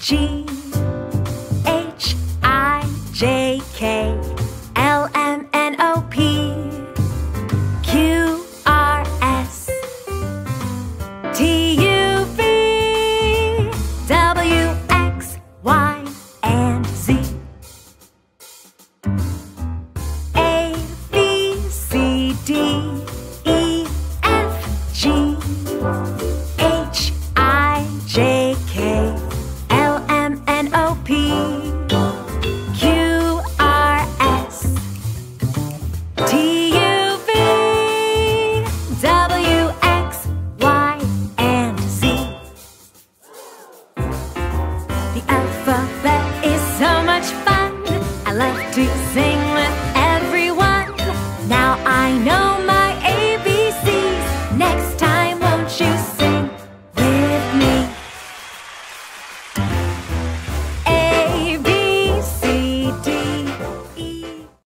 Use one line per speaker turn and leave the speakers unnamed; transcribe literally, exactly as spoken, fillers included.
G H I J K L M N O P Q R S T U V W X Y and Z A B C D E F G H I J K L M N O P Q R S T U V W X Y and Z. The alphabet is so much fun. I love to sing